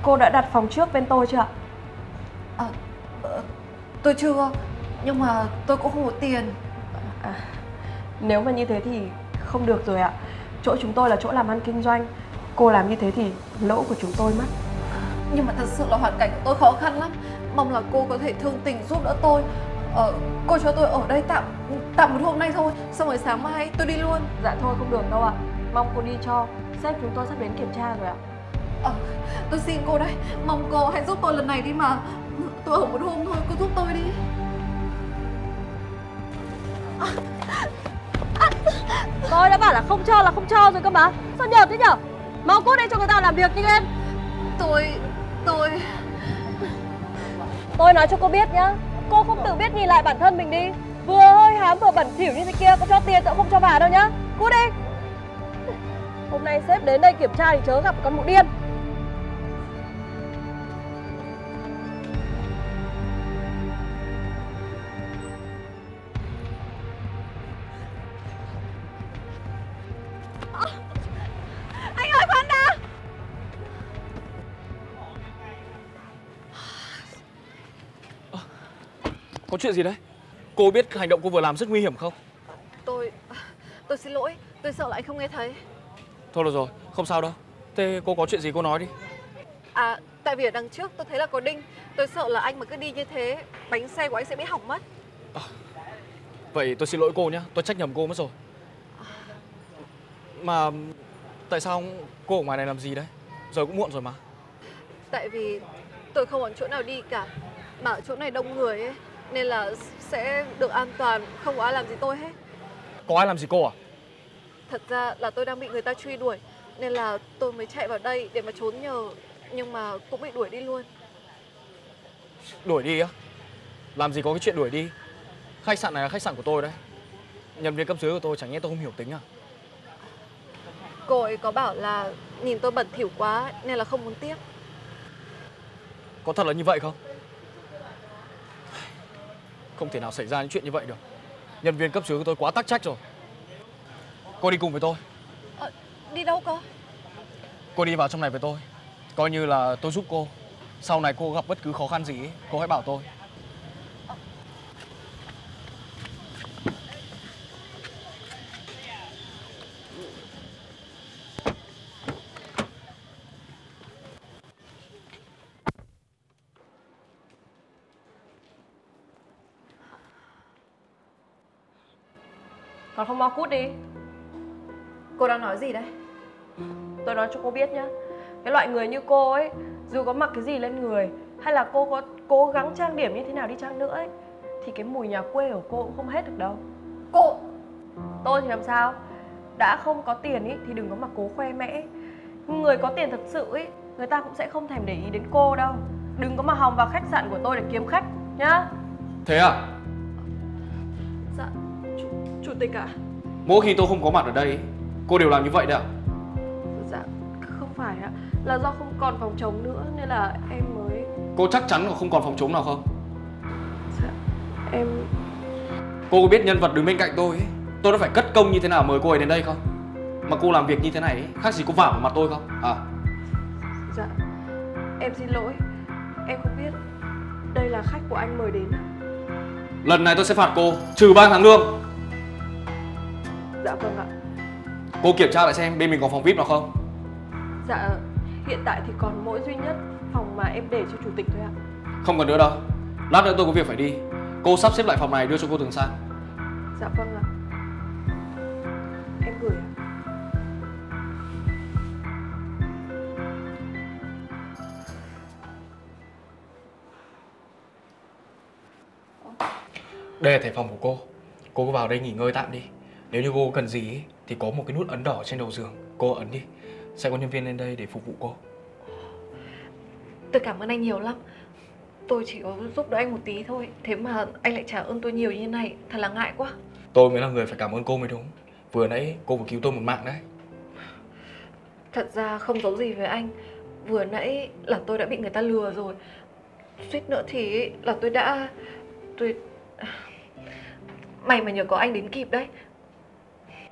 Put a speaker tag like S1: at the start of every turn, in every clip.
S1: Cô đã đặt phòng trước bên tôi chưa ạ?
S2: À, tôi chưa, nhưng mà tôi cũng không có tiền.
S1: Nếu mà như thế thì không được rồi ạ. Chỗ chúng tôi là chỗ làm ăn kinh doanh. Cô làm như thế thì lỗ của chúng tôi mất.
S2: Nhưng mà thật sự là hoàn cảnh của tôi khó khăn lắm. Mong là cô có thể thương tình giúp đỡ tôi. Cô cho tôi ở đây tạm một hôm nay thôi, xong rồi sáng mai tôi đi luôn.
S1: Dạ thôi không được đâu ạ. Mong cô đi cho. Sếp chúng tôi sắp đến kiểm tra rồi ạ.
S2: Tôi xin cô đấy, mong cô hãy giúp tôi lần này đi mà. Tôi ở một hôm thôi, cô giúp tôi đi.
S3: Tôi đã bảo là không cho rồi cơ mà. Sao nhợt thế nhở? Mau cút đây cho người ta làm việc, nhanh lên. Tôi nói cho cô biết nhá, cô không tự biết nhìn lại bản thân mình đi. Vừa hơi hám vừa bẩn thỉu như thế kia, có cho tiền tôi không cho vào đâu nhá. Cút đi. Hôm nay sếp đến đây kiểm tra thì chớ gặp con mụ điên. Anh ơi khoan đã.
S4: Có chuyện gì đấy? Cô biết hành động cô vừa làm rất nguy hiểm không?
S2: Tôi xin lỗi, tôi sợ là anh không nghe thấy.
S4: Thôi được rồi, không sao đâu. Thế cô có chuyện gì cô nói đi.
S2: Tại vì ở đằng trước tôi thấy là có đinh. Tôi sợ là anh mà cứ đi như thế, bánh xe của anh sẽ bị hỏng mất.
S4: Vậy tôi xin lỗi cô nhé, tôi trách nhầm cô mất rồi. Mà tại sao cô ở ngoài này làm gì đấy? Giờ cũng muộn rồi mà.
S2: Tại vì tôi không còn chỗ nào đi cả. Mà ở chỗ này đông người ấy, nên là sẽ được an toàn, không có ai làm gì tôi hết.
S4: Có ai làm gì cô à?
S2: Thật ra là tôi đang bị người ta truy đuổi, nên là tôi mới chạy vào đây để mà trốn nhờ. Nhưng mà cũng bị đuổi đi luôn.
S4: Đuổi đi á? Làm gì có cái chuyện đuổi đi. Khách sạn này là khách sạn của tôi đấy. Nhân viên cấp dưới của tôi chẳng nhẽ tôi không hiểu tính à?
S2: Cô ấy có bảo là nhìn tôi bẩn thỉu quá nên là không muốn tiếp.
S4: Có thật là như vậy không? Không thể nào xảy ra những chuyện như vậy được. Nhân viên cấp dưới của tôi quá tắc trách rồi. Cô đi cùng với tôi.
S2: Đi đâu cơ?
S4: Cô đi vào trong này với tôi. Coi như là tôi giúp cô. Sau này cô gặp bất cứ khó khăn gì ấy, cô hãy bảo tôi.
S1: Còn không mau cút đi.
S2: Cô đang nói gì đấy?
S1: Tôi nói cho cô biết nhá, cái loại người như cô ấy, dù có mặc cái gì lên người hay là cô có cố gắng trang điểm như thế nào đi chăng nữa ấy, thì cái mùi nhà quê của cô cũng không hết được đâu.
S2: Cô...
S1: Tôi thì làm sao? Đã không có tiền ý, thì đừng có mà cố khoe mẽ. Người có tiền thật sự ý, người ta cũng sẽ không thèm để ý đến cô đâu. Đừng có mà hòng vào khách sạn của tôi để kiếm khách nhá.
S4: Thế à?
S1: Dạ, chủ tịch ạ.
S4: Mỗi khi tôi không có mặt ở đây, cô đều làm như vậy đấy à?
S1: Dạ, không phải ạ. Là do không còn phòng trống nữa nên là em mới...
S4: Cô chắc chắn là không còn phòng trống nào không?
S1: Dạ, em...
S4: Cô có biết nhân vật đứng bên cạnh tôi ấy, tôi đã phải cất công như thế nào mời cô ấy đến đây không? Mà cô làm việc như thế này ấy, khác gì cô vả vào mặt tôi không?
S1: Dạ, em xin lỗi. Em không biết đây là khách của anh mời đến.
S4: Lần này tôi sẽ phạt cô, trừ 3 tháng lương.
S1: Dạ vâng ạ.
S4: Cô kiểm tra lại xem bên mình có phòng VIP nào không?
S1: Dạ, hiện tại thì còn mỗi duy nhất phòng mà em để cho chủ tịch thôi ạ.
S4: Không cần nữa đâu. Lát nữa tôi có việc phải đi. Cô sắp xếp lại phòng này đưa cho cô Tường San.
S1: Dạ vâng ạ. Em gửi ạ.
S4: Đây là thẻ phòng của cô. Cô cứ vào đây nghỉ ngơi tạm đi. Nếu như cô cần gì ấy, thì có một cái nút ấn đỏ trên đầu giường. Cô ấn đi. Sẽ có nhân viên lên đây để phục vụ cô.
S2: Tôi cảm ơn anh nhiều lắm. Tôi chỉ có giúp đỡ anh một tí thôi, thế mà anh lại trả ơn tôi nhiều như thế này, thật là ngại quá.
S4: Tôi mới là người phải cảm ơn cô mới đúng. Vừa nãy cô vừa cứu tôi một mạng đấy.
S2: Thật ra không giấu gì với anh, vừa nãy là tôi đã bị người ta lừa rồi. Suýt nữa thì là tôi... May mà nhờ có anh đến kịp đấy.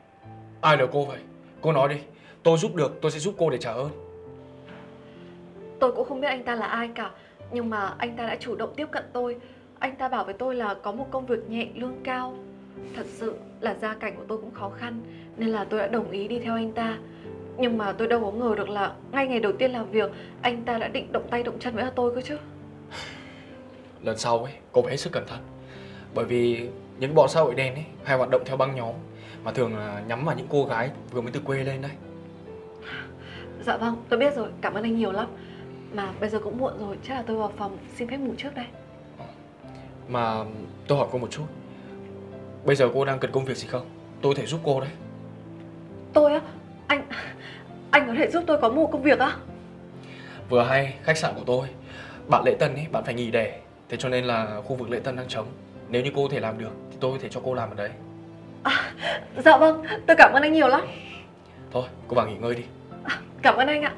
S4: Ai lừa cô vậy? Cô nói đi. Tôi giúp được, tôi sẽ giúp cô để trả ơn.
S2: Tôi cũng không biết anh ta là ai cả, nhưng mà anh ta đã chủ động tiếp cận tôi. Anh ta bảo với tôi là có một công việc nhẹ, lương cao. Thật sự là gia cảnh của tôi cũng khó khăn, nên là tôi đã đồng ý đi theo anh ta. Nhưng mà tôi đâu có ngờ được là ngay ngày đầu tiên làm việc, anh ta đã định động tay động chân với tôi cơ chứ.
S4: Lần sau ấy, cô phải hết sức cẩn thận. Bởi vì những bọn xã hội đen ấy hay hoạt động theo băng nhóm, mà thường là nhắm vào những cô gái vừa mới từ quê lên đấy.
S2: Dạ vâng, tôi biết rồi, cảm ơn anh nhiều lắm. Mà bây giờ cũng muộn rồi, chắc là tôi vào phòng xin phép ngủ trước đây.
S4: Mà tôi hỏi cô một chút, bây giờ cô đang cần công việc gì không? Tôi có thể giúp cô đấy.
S2: Tôi á? Anh có thể giúp tôi có một công việc á?
S4: Vừa hay khách sạn của tôi, bạn lễ tân ấy, bạn phải nghỉ đẻ. Thế cho nên là khu vực lễ tân đang trống. Nếu như cô có thể làm được thì tôi có thể cho cô làm ở đấy.
S2: Dạ vâng, tôi cảm ơn anh nhiều lắm.
S4: Thôi, cô vào nghỉ ngơi đi.
S2: Cảm ơn anh ạ.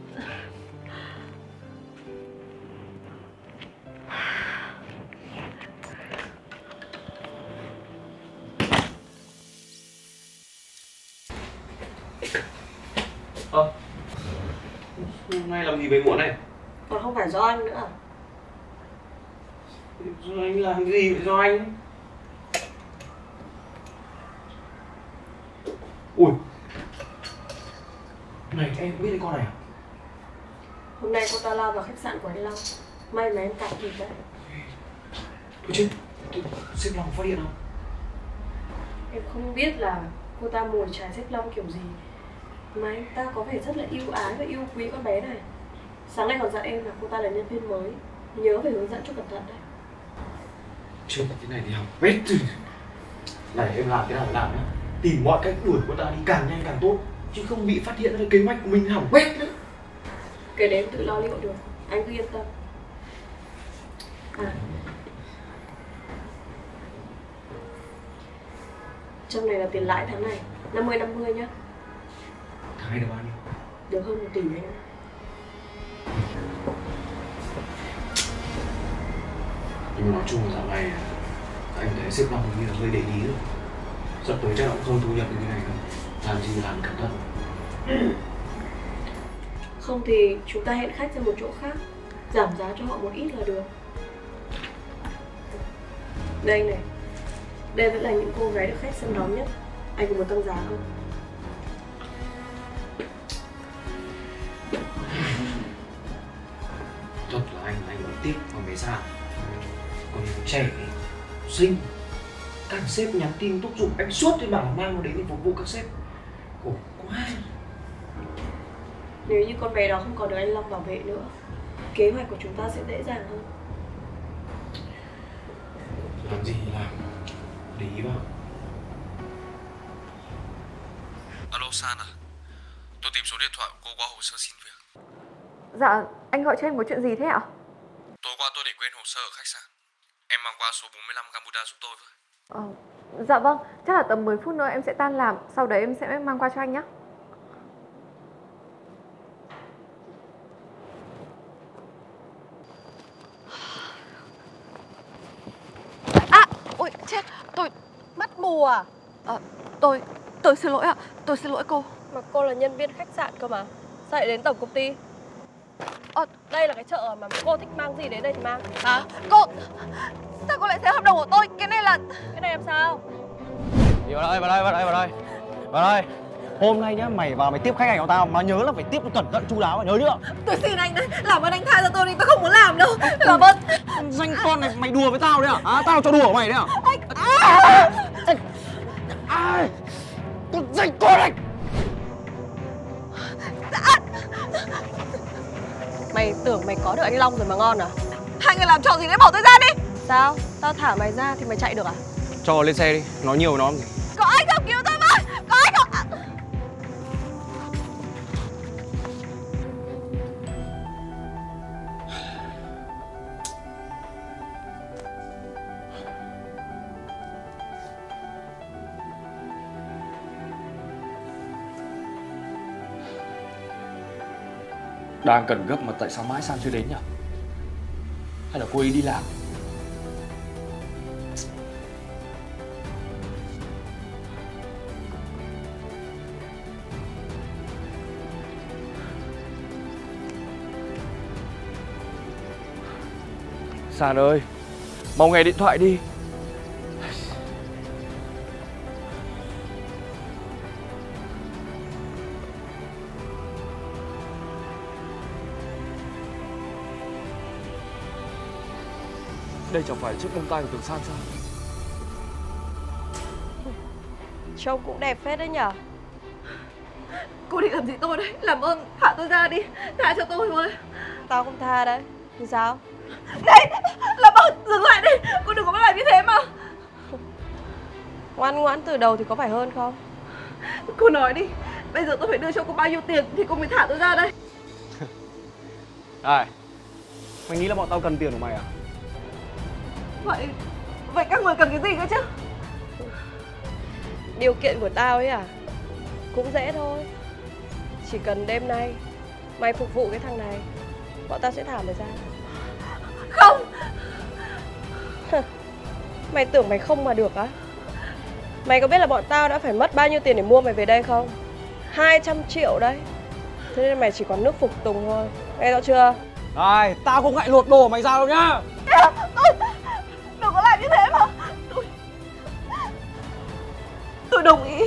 S5: Hôm nay làm gì về muộn này?
S3: Còn không phải do anh nữa à?
S5: Do anh làm cái gì vậy do anh? Ui, này em biết cái con này à?
S3: Hôm nay cô ta lao vào khách sạn của anh Long. May mà em cản kịp đấy.
S5: Thôi chứ, xếp Long phát hiện không?
S3: Em không biết là cô ta mồi chài xếp Long kiểu gì, mà anh ta có vẻ rất là yêu ái và yêu quý con bé này. Sáng nay còn dặn em là cô ta là nhân viên mới, nhớ phải hướng dẫn cho cẩn thận đấy.
S5: Chuyện thế này thì hỏng bét rồi. Này em làm thế nào làm nhá. Tìm mọi cách đuổi cô ta đi càng nhanh càng tốt, chứ không bị phát hiện ra kế hoạch của mình hỏng bét nữa.
S3: Cái đấy em tự lo liệu được, anh cứ yên tâm. À, trong này là tiền lãi tháng này 50-50 nhá.
S5: Tháng này được bao nhiêu?
S3: Được hơn 1 tỷ anh ạ.
S5: Nhưng mà nói chung là dạo này anh thấy xếp Long như là hơi để ý rồi. Sắp tới chắc là cũng không thu nhập được như này đâu. Làm gì làm cẩn thận.
S3: Không thì chúng ta hẹn khách ra một chỗ khác, giảm giá cho họ một ít là được. Đây này, đây vẫn là những cô gái được khách săn đón nhất. Anh có muốn tăng giá không?
S5: Thật là anh vẫn tiếc còn bé sao. Còn trẻ, xinh, các sếp nhắn tin thúc giục anh suốt thì bảo mang nó đến để phục vụ các sếp. Khổ quá.
S3: Nếu như con bé đó không còn được anh Long bảo vệ nữa, kế hoạch của chúng ta sẽ dễ dàng hơn.
S5: Làm gì làm, để ý vào.
S4: Alo San à, tôi tìm số điện thoại của cô qua hồ sơ xin việc.
S2: Dạ, anh gọi cho em có chuyện gì thế ạ?
S4: Tối qua tôi để quên hồ sơ ở khách sạn. Em mang qua số 45 Gamuda giúp tôi với.
S2: Dạ vâng, chắc là tầm 10 phút nữa em sẽ tan làm, sau đấy em sẽ mang qua cho anh nhé. Ôi chết,
S3: Mắt mù à?
S2: tôi xin lỗi ạ, tôi xin lỗi cô.
S3: Mà cô là nhân viên khách sạn cơ mà, sao lại đến tổng công ty? Đây là cái chợ mà cô thích mang gì đến đây thì mang.
S2: Hả? Cô, sao cô lại thấy hợp đồng của tôi? Cái này
S3: làm sao?
S6: Đi vào đây. Hôm nay nhá, mày vào mày tiếp khách hàng của tao mà nhớ là phải tiếp cẩn thận chu đáo, nhớ chưa?
S2: tôi xin anh đấy, làm ơn anh tha cho tôi đi, tôi không muốn làm đâu. Làm ơn.
S6: Danh con này mày đùa với tao đấy à? Tao cho đùa của mày đấy à? Con danh con này.
S3: Mày tưởng mày có được anh Long rồi mà ngon à?
S2: Hai người làm trò gì đấy, bỏ tôi ra đi.
S3: Sao? Tao thả mày ra thì mày chạy được à?
S6: Cho lên xe đi, nói nhiều với nó làm gì.
S2: Có anh không, cứu tôi với. Có anh không?
S4: Đang cần gấp mà tại sao mãi San chưa đến nhỉ? Hay là cô ấy đi làm? San ơi, mau nghe điện thoại đi. Đây chẳng phải chiếc bông tai của Tường San sao?
S1: Trông cũng đẹp phết đấy nhở.
S2: Cô định làm gì tôi đấy? Làm ơn thả tôi ra đi, tha cho tôi thôi.
S1: Tao không tha đấy. Thì sao?
S2: Này, làm ơn dừng lại đi, cô đừng có làm như thế mà.
S1: Ngoan ngoãn từ đầu thì có phải hơn không?
S2: Cô nói đi, bây giờ tôi phải đưa cho cô bao nhiêu tiền thì cô mới thả tôi ra đây?
S6: Này, mày nghĩ là bọn tao cần tiền của mày à?
S2: Vậy các người cần cái gì cơ chứ?
S1: Điều kiện của tao ấy à? Cũng dễ thôi. Chỉ cần đêm nay mày phục vụ cái thằng này, bọn tao sẽ thả mày ra.
S2: Không.
S1: Mày tưởng mày không mà được á? Mày có biết là bọn tao đã phải mất bao nhiêu tiền để mua mày về đây không? 200 triệu đấy. Thế nên mày chỉ còn nước phục tùng thôi. Nghe rõ chưa?
S6: Này, tao không ngại lột đồ của mày ra đâu nhá.
S2: Đừng có làm như thế mà. Tôi đồng ý.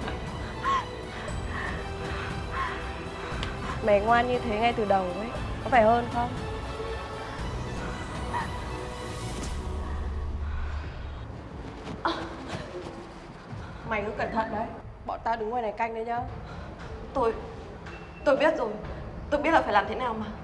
S1: Mày ngoan như thế ngay từ đầu ấy, có phải hơn không? Mày cứ cẩn thận đấy. Bọn tao đứng ngoài này canh đấy nhá.
S2: Tôi biết rồi. Tôi biết là phải làm thế nào mà.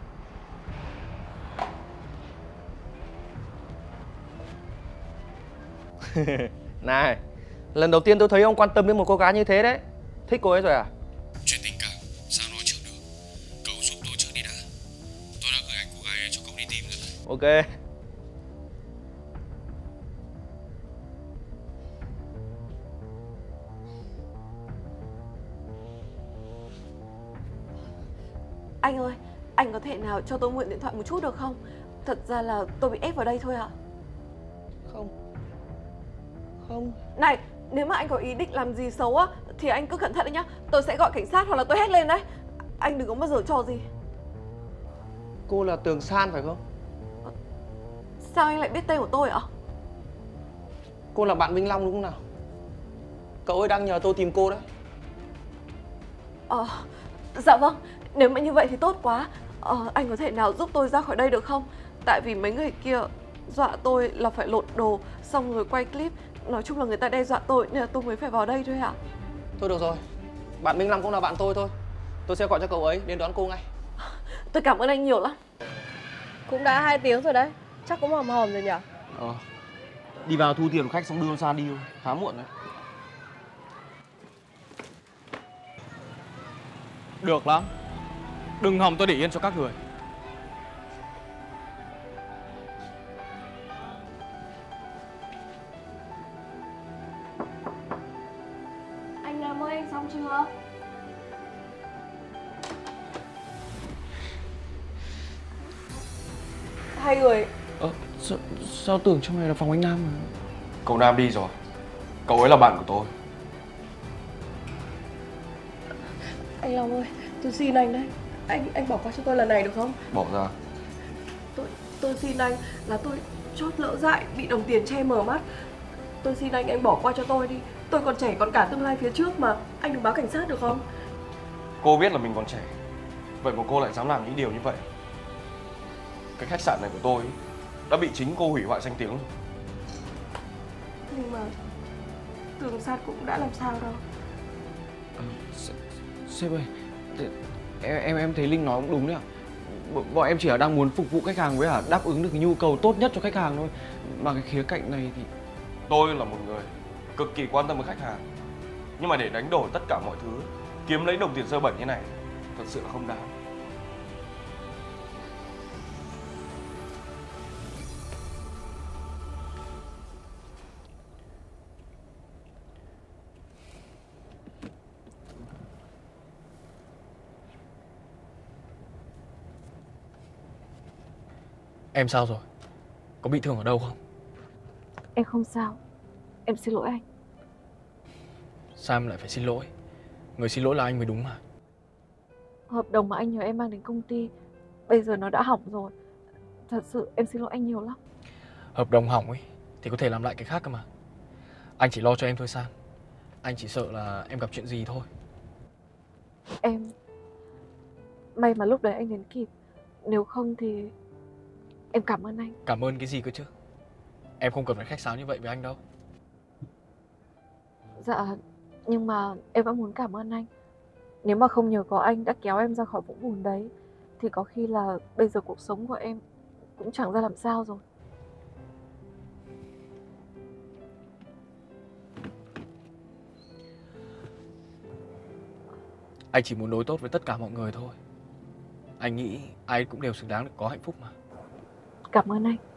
S6: Này, lần đầu tiên tôi thấy ông quan tâm đến một cô gái như thế đấy. Thích cô ấy rồi à?
S4: Chuyện tình cảm sao nói trước được. Cậu giúp tôi trước đi đã. Tôi đã gửi ảnh cô gái ấy cho cậu đi tìm rồi.
S6: Ok.
S2: Anh ơi, anh có thể nào cho tôi mượn điện thoại một chút được không? Thật ra là tôi bị ép vào đây thôi ạ.
S1: Không.
S2: Này, nếu mà anh có ý định làm gì xấu á thì anh cứ cẩn thận đấy nhá. Tôi sẽ gọi cảnh sát hoặc là tôi hét lên đấy. Anh đừng có bao giờ trò gì.
S6: Cô là Tường San phải không?
S2: Sao anh lại biết tên của tôi ạ?
S6: Cô là bạn Minh Long đúng không nào? Cậu ấy đang nhờ tôi tìm cô đấy.
S2: Dạ vâng, nếu mà như vậy thì tốt quá. Anh có thể nào giúp tôi ra khỏi đây được không? Tại vì mấy người kia dọa tôi là phải lột đồ xong rồi quay clip. Nói chung là người ta đe dọa tôi nên là tôi mới phải vào đây thôi ạ.
S6: Thôi được rồi, bạn Minh Long cũng là bạn tôi thôi. Tôi sẽ gọi cho cậu ấy đến đón cô ngay.
S2: Tôi cảm ơn anh nhiều lắm.
S1: Cũng đã 2 tiếng rồi đấy. Chắc cũng hòm hòm rồi nhỉ?
S6: Đi vào thu tiền khách xong đưa con San đi thôi. Khá muộn đấy.
S4: Được lắm. Đừng hòng tôi để yên cho các người.
S1: Anh Nam ơi, anh xong chưa? Hai người.
S4: Sao tưởng trong này là phòng anh Nam mà. Cậu Nam đi rồi. Cậu ấy là bạn của tôi.
S1: Anh Long ơi, tôi xin anh đấy. Anh bỏ qua cho tôi lần này được không?
S4: Bỏ ra.
S1: Tôi xin anh là tôi chót lỡ dại, bị đồng tiền che mờ mắt. Tôi xin anh bỏ qua cho tôi đi. Tôi còn trẻ, còn cả tương lai phía trước mà. Anh đừng báo cảnh sát được không?
S4: Cô biết là mình còn trẻ. Vậy mà cô lại dám làm những điều như vậy. Cái khách sạn này của tôi đã bị chính cô hủy hoại danh tiếng rồi.
S1: Nhưng mà Tường San cũng đã làm sao đâu.
S6: Sếp ơi, em thấy Linh nói cũng đúng đấy ạ. Bọn em chỉ là đang muốn phục vụ khách hàng với đáp ứng được cái nhu cầu tốt nhất cho khách hàng thôi. Mà cái khía cạnh này thì
S4: Tôi là một người cực kỳ quan tâm với khách hàng. Nhưng mà để đánh đổi tất cả mọi thứ, kiếm lấy đồng tiền sơ bẩn như này, thật sự là không đáng. Em sao rồi? Có bị thương ở đâu không?
S2: Em không sao. Em xin lỗi anh.
S4: Sao em lại phải xin lỗi? Người xin lỗi là anh mới đúng mà.
S2: Hợp đồng mà anh nhờ em mang đến công ty bây giờ nó đã hỏng rồi. Thật sự em xin lỗi anh nhiều lắm.
S4: Hợp đồng hỏng ấy thì có thể làm lại cái khác cơ mà. Anh chỉ lo cho em thôi San. Anh chỉ sợ là em gặp chuyện gì thôi.
S2: Em may mà lúc đấy anh đến kịp. Nếu không thì em cảm ơn anh.
S4: Cảm ơn cái gì cơ chứ? Em không cần phải khách sáo như vậy với anh đâu.
S2: Dạ, nhưng mà em vẫn muốn cảm ơn anh. Nếu mà không nhờ có anh đã kéo em ra khỏi vũng bùn đấy thì có khi là bây giờ cuộc sống của em cũng chẳng ra làm sao rồi.
S4: Anh chỉ muốn đối tốt với tất cả mọi người thôi. Anh nghĩ ai cũng đều xứng đáng được có hạnh phúc mà.
S2: Cảm ơn anh.